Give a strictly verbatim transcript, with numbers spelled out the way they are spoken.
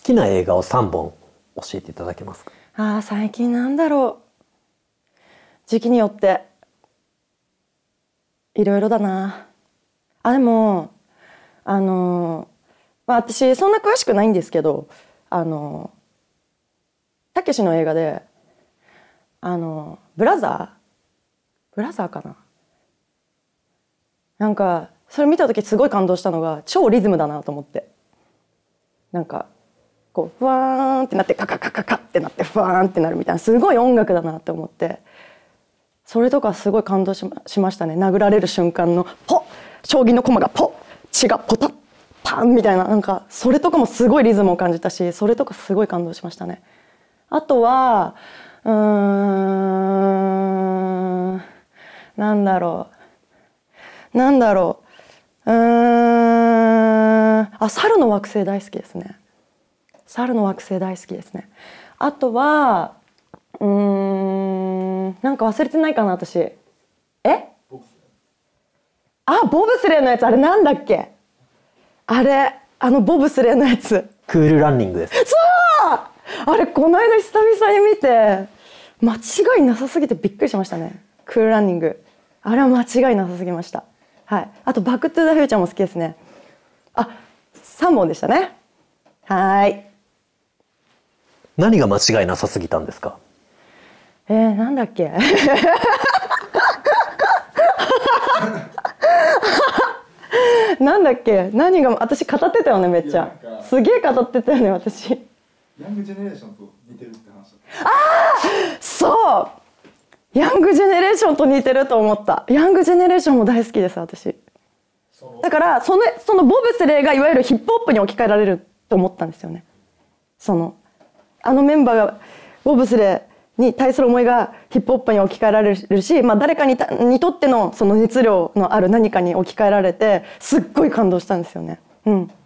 きな映画をさんぼん教えていただけますか？ あー、最近なんだろう。時期によっていろいろだな。あ、でもあのまあ私そんな詳しくないんですけど、あのたけしの映画であのブラザーブラザーかな、なんかそれ見た時すごい感動したのが超リズムだなと思って、なんかこうふわーんってなってカカカカカってなってふわーんってなるみたいな、すごい音楽だなって思って、それとかすごい感動し ま, しましたね。殴られる瞬間のポッ、将棋の駒がポッ、血がポタッパンみたいな、なんかそれとかもすごいリズムを感じたし、それとかすごい感動しましたね。あとはうーんなんだろうなんだろううーんあ、猿の惑星大好きですね。猿の惑星大好きですね。あとはうーんなんか忘れてないかな私。えあ、ボブスレーのやつ、あれなんだっけ、あれあのボブスレーのやつ、 クールランニングです。 そう、あれこの間久々に見て間違いなさすぎてびっくりしましたね。クールランニング、あれは間違いなさすぎました。はい、あとバックトゥザフューチャーも好きですね。あ、さんぼんでしたね。はい。 何が間違いなさすぎたんですか？ えー、なんだっけなんだっけ、何が私語ってたよね、めっちゃすげえ語ってたよね私。 ヤングジェネレーションと似てるって話だった。 ああ、そう、ヤングジェネレーションと似てると思った。ヤングジェネレーションも大好きです私。だからそのそのボブスレーがいわゆるヒップホップに置き換えられると思ったんですよね。そのあのメンバーがボブスレーに対する思いがヒップホップに置き換えられるし、まあ、誰か に, にとってのその熱量のある何かに置き換えられてすっごい感動したんですよね。うん。